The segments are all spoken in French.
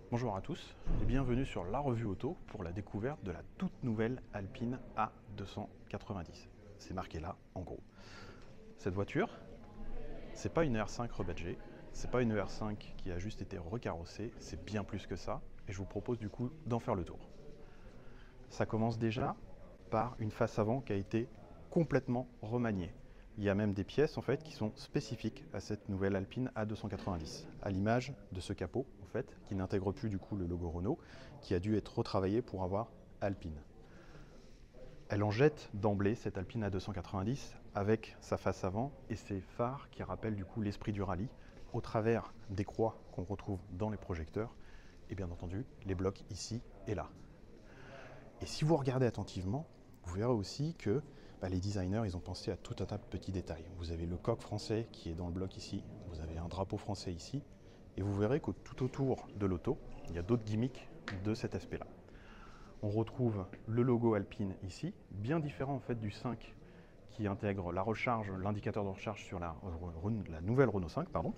Bonjour à tous et bienvenue sur La Revue Auto pour la découverte de la toute nouvelle Alpine A290. C'est marqué là, en gros. Cette voiture, c'est pas une R5 rebadgée, c'est pas une R5 qui a juste été recarrossée, c'est bien plus que ça et je vous propose du coup d'en faire le tour. Ça commence déjà par une face avant qui a été complètement remaniée. Il y a même des pièces en fait qui sont spécifiques à cette nouvelle Alpine A290, à l'image de ce capot en fait qui n'intègre plus du coup le logo Renault, qui a dû être retravaillé pour avoir Alpine. Elle en jette d'emblée cette Alpine A290 avec sa face avant et ses phares qui rappellent du coup l'esprit du rallye au travers des croix qu'on retrouve dans les projecteurs et bien entendu les blocs ici et là. Et si vous regardez attentivement, vous verrez aussi que les designers ils ont pensé à tout un tas de petits détails. Vous avez le coq français qui est dans le bloc ici, vous avez un drapeau français ici, et vous verrez que tout autour de l'auto, il y a d'autres gimmicks de cet aspect-là. On retrouve le logo Alpine ici, bien différent en fait du 5 qui intègre la recharge, l'indicateur de recharge sur la nouvelle Renault 5, pardon.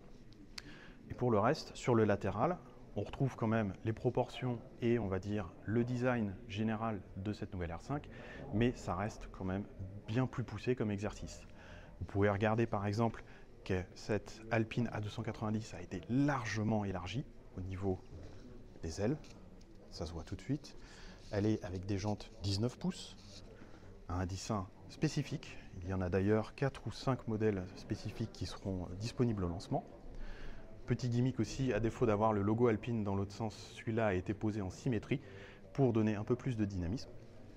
Et pour le reste, sur le latéral, on retrouve quand même les proportions et on va dire le design général de cette nouvelle R5, mais ça reste quand même bien plus poussé comme exercice. Vous pouvez regarder par exemple que cette Alpine A290 a été largement élargie au niveau des ailes, ça se voit tout de suite. Elle est avec des jantes 19 pouces, un dessin spécifique. Il y en a d'ailleurs 4 ou 5 modèles spécifiques qui seront disponibles au lancement. Petit gimmick aussi, à défaut d'avoir le logo Alpine dans l'autre sens, celui-là a été posé en symétrie pour donner un peu plus de dynamisme.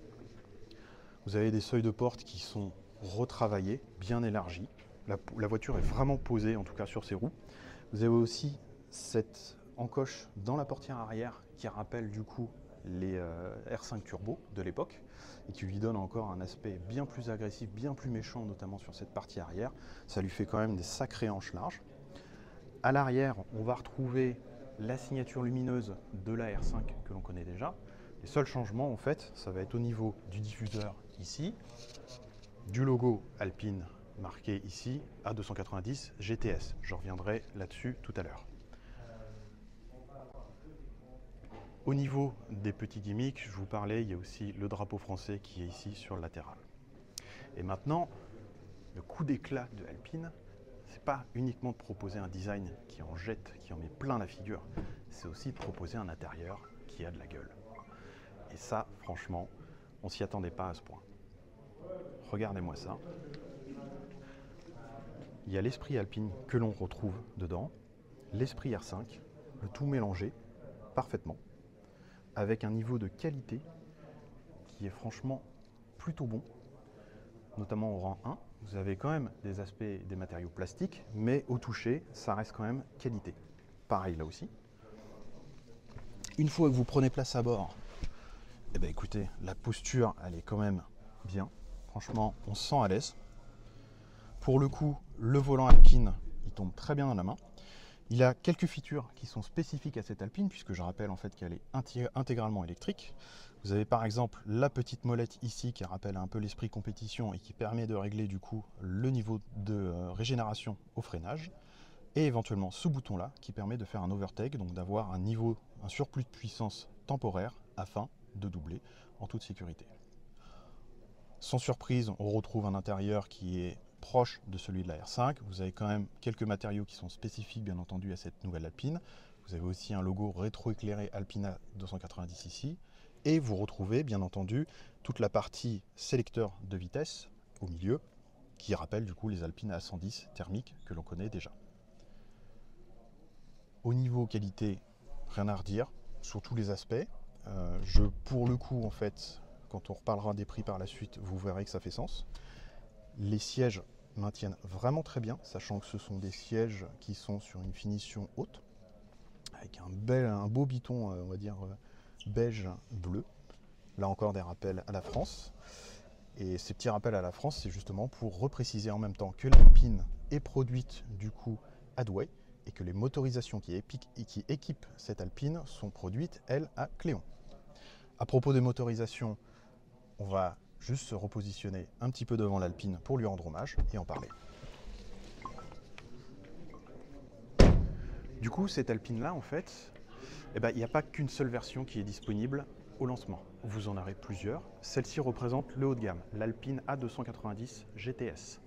Vous avez des seuils de porte qui sont retravaillés, bien élargis. La voiture est vraiment posée, en tout cas sur ses roues. Vous avez aussi cette encoche dans la portière arrière qui rappelle du coup les R5 Turbo de l'époque et qui lui donne encore un aspect bien plus agressif, bien plus méchant, notamment sur cette partie arrière. Ça lui fait quand même des sacrées hanches larges. À l'arrière, on va retrouver la signature lumineuse de la R5 que l'on connaît déjà. Les seuls changements, en fait, ça va être au niveau du diffuseur ici, du logo Alpine marqué ici, A290 GTS. Je reviendrai là-dessus tout à l'heure. Au niveau des petits gimmicks, je vous parlais, il y a aussi le drapeau français qui est ici sur le latéral. Et maintenant, le coup d'éclat de Alpine, c'est pas uniquement de proposer un design qui en jette, qui en met plein la figure, c'est aussi de proposer un intérieur qui a de la gueule. Et ça, franchement, on s'y attendait pas à ce point. Regardez-moi ça. Il y a l'esprit Alpine que l'on retrouve dedans, l'esprit R5, le tout mélangé parfaitement, avec un niveau de qualité qui est franchement plutôt bon, notamment au rang 1. Vous avez quand même des aspects des matériaux plastiques, mais au toucher, ça reste quand même qualité. Pareil là aussi. Une fois que vous prenez place à bord, eh ben écoutez, la posture, elle est quand même bien. Franchement, on se sent à l'aise. Pour le coup, le volant Alpine, il tombe très bien dans la main. Il a quelques features qui sont spécifiques à cette Alpine, puisque je rappelle en fait qu'elle est intégralement électrique. Vous avez par exemple la petite molette ici qui rappelle un peu l'esprit compétition et qui permet de régler du coup le niveau de régénération au freinage. Et éventuellement ce bouton-là qui permet de faire un overtake, donc d'avoir un surplus de puissance temporaire afin de doubler en toute sécurité. Sans surprise, on retrouve un intérieur qui est proche de celui de la R5. Vous avez quand même quelques matériaux qui sont spécifiques bien entendu à cette nouvelle Alpine. Vous avez aussi un logo rétroéclairé Alpina 290 ici. Et vous retrouvez bien entendu toute la partie sélecteur de vitesse au milieu qui rappelle du coup les Alpines A110 thermiques que l'on connaît déjà. Au niveau qualité, rien à redire sur tous les aspects. Pour le coup en fait, quand on reparlera des prix par la suite, vous verrez que ça fait sens. Les sièges maintiennent vraiment très bien, sachant que ce sont des sièges qui sont sur une finition haute, avec un beau biton, on va dire, beige bleu. Là encore des rappels à la France. Et ces petits rappels à la France, c'est justement pour repréciser en même temps que l'Alpine est produite du coup à Douai et que les motorisations qui équipent cette Alpine sont produites, elles, à Cléon. À propos des motorisations, on va juste se repositionner un petit peu devant l'Alpine pour lui rendre hommage et en parler. Du coup, cette Alpine-là, en fait, Eh ben, il n'y a pas qu'une seule version qui est disponible au lancement. Vous en aurez plusieurs. Celle-ci représente le haut de gamme, l'Alpine A290 GTS.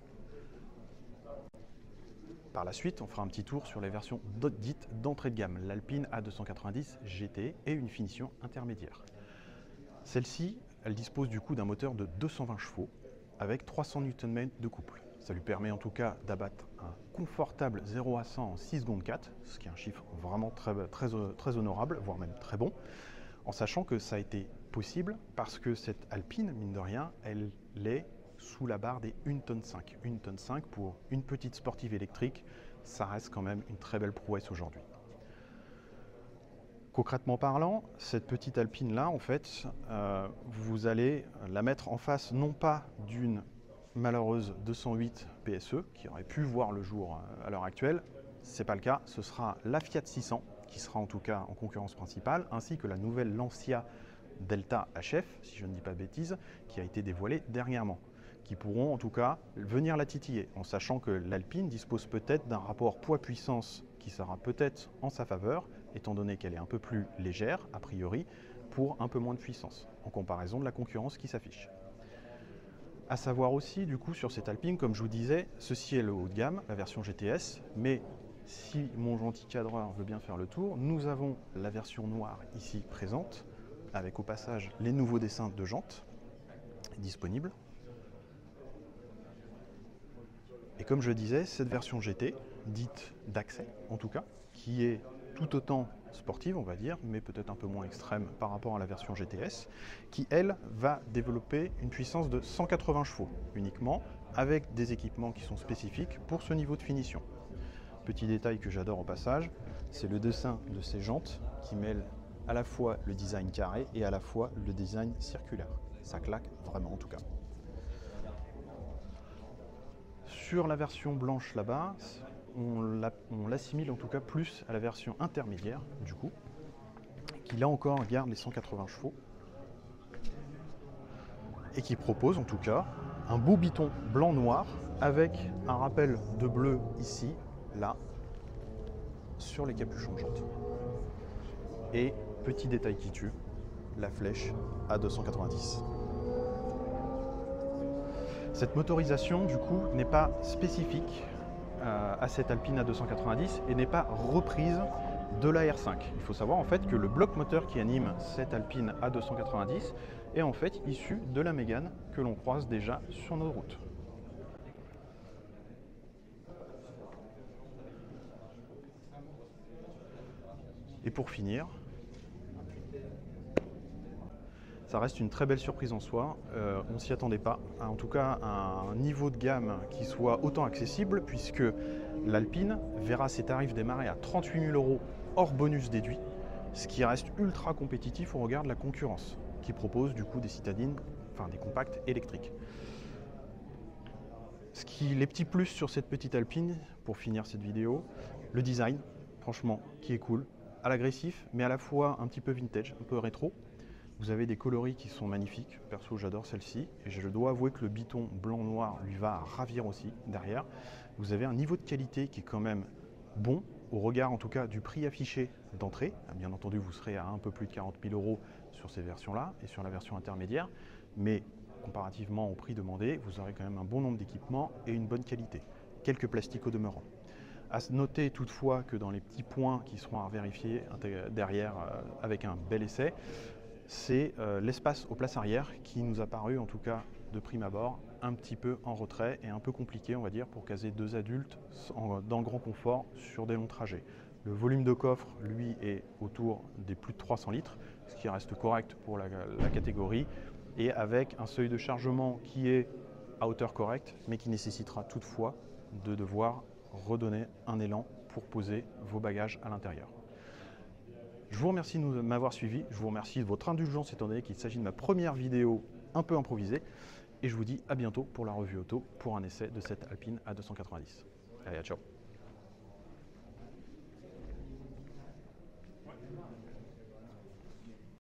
Par la suite, on fera un petit tour sur les versions dites d'entrée de gamme, l'Alpine A290 GT et une finition intermédiaire. Celle-ci, elle dispose du coup d'un moteur de 220 chevaux avec 300 Nm de couple. Ça lui permet en tout cas d'abattre un confortable 0 à 100 en 6 secondes 4, ce qui est un chiffre vraiment très honorable, voire même très bon, en sachant que ça a été possible parce que cette Alpine, mine de rien, elle est sous la barre des 1,5 tonne. 1,5 tonne pour une petite sportive électrique, ça reste quand même une très belle prouesse aujourd'hui. Concrètement parlant, cette petite Alpine là, en fait, vous allez la mettre en face non pas d'une malheureuse 208 PSE qui aurait pu voir le jour à l'heure actuelle, c'est pas le cas, ce sera la Fiat 600 qui sera en tout cas en concurrence principale, ainsi que la nouvelle Lancia Delta HF, si je ne dis pas de bêtises, qui a été dévoilée dernièrement, qui pourront en tout cas venir la titiller, en sachant que l'Alpine dispose peut-être d'un rapport poids-puissance qui sera peut-être en sa faveur, étant donné qu'elle est un peu plus légère, a priori, pour un peu moins de puissance, en comparaison de la concurrence qui s'affiche. À savoir aussi, du coup, sur cette Alpine, comme je vous disais, ceci est le haut de gamme, la version GTS, mais si mon gentil cadreur veut bien faire le tour, nous avons la version noire ici présente, avec au passage les nouveaux dessins de jantes disponibles. Et comme je disais, cette version GT, dite d'accès en tout cas, qui est tout autant sportive, on va dire, mais peut-être un peu moins extrême par rapport à la version GTS, qui, elle, va développer une puissance de 180 chevaux uniquement, avec des équipements qui sont spécifiques pour ce niveau de finition. Petit détail que j'adore au passage, c'est le dessin de ces jantes qui mêle à la fois le design carré et à la fois le design circulaire. Ça claque vraiment en tout cas. Sur la version blanche là-bas, on l'assimile en tout cas plus à la version intermédiaire du coup, qui là encore garde les 180 chevaux et qui propose en tout cas un beau biton blanc-noir avec un rappel de bleu ici, là, sur les capuchons de jantes. Et petit détail qui tue, la flèche à 290. Cette motorisation du coup n'est pas spécifique à cette Alpine A290 et n'est pas reprise de la R5. Il faut savoir en fait que le bloc moteur qui anime cette Alpine A290 est en fait issu de la Mégane que l'on croise déjà sur nos routes. Et pour finir, ça reste une très belle surprise en soi, on ne s'y attendait pas, en tout cas un niveau de gamme qui soit autant accessible puisque l'Alpine verra ses tarifs démarrer à 38 000 € hors bonus déduit, ce qui reste ultra compétitif au regard de la concurrence qui propose du coup des citadines, enfin des compacts électriques. Les petits plus sur cette petite Alpine, pour finir cette vidéo, le design, franchement, qui est cool, à l'agressif, mais à la fois un petit peu vintage, un peu rétro. Vous avez des coloris qui sont magnifiques, perso j'adore celle-ci, et je dois avouer que le biton blanc-noir lui va ravir aussi derrière. Vous avez un niveau de qualité qui est quand même bon, au regard en tout cas du prix affiché d'entrée. Bien entendu vous serez à un peu plus de 40 000 € sur ces versions-là, et sur la version intermédiaire, mais comparativement au prix demandé, vous aurez quand même un bon nombre d'équipements et une bonne qualité. Quelques plastiques au demeurant. À noter toutefois que dans les petits points qui seront à vérifier derrière avec un bel essai, c'est l'espace aux places arrière qui nous a paru, en tout cas de prime abord, un petit peu en retrait et un peu compliqué, on va dire, pour caser deux adultes dans le grand confort sur des longs trajets. Le volume de coffre, lui, est autour des plus de 300 litres, ce qui reste correct pour la catégorie, et avec un seuil de chargement qui est à hauteur correcte, mais qui nécessitera toutefois de devoir redonner un élan pour poser vos bagages à l'intérieur. Je vous remercie de m'avoir suivi, je vous remercie de votre indulgence étant donné qu'il s'agit de ma première vidéo un peu improvisée et je vous dis à bientôt pour la revue auto pour un essai de cette Alpine A290. Allez, ciao.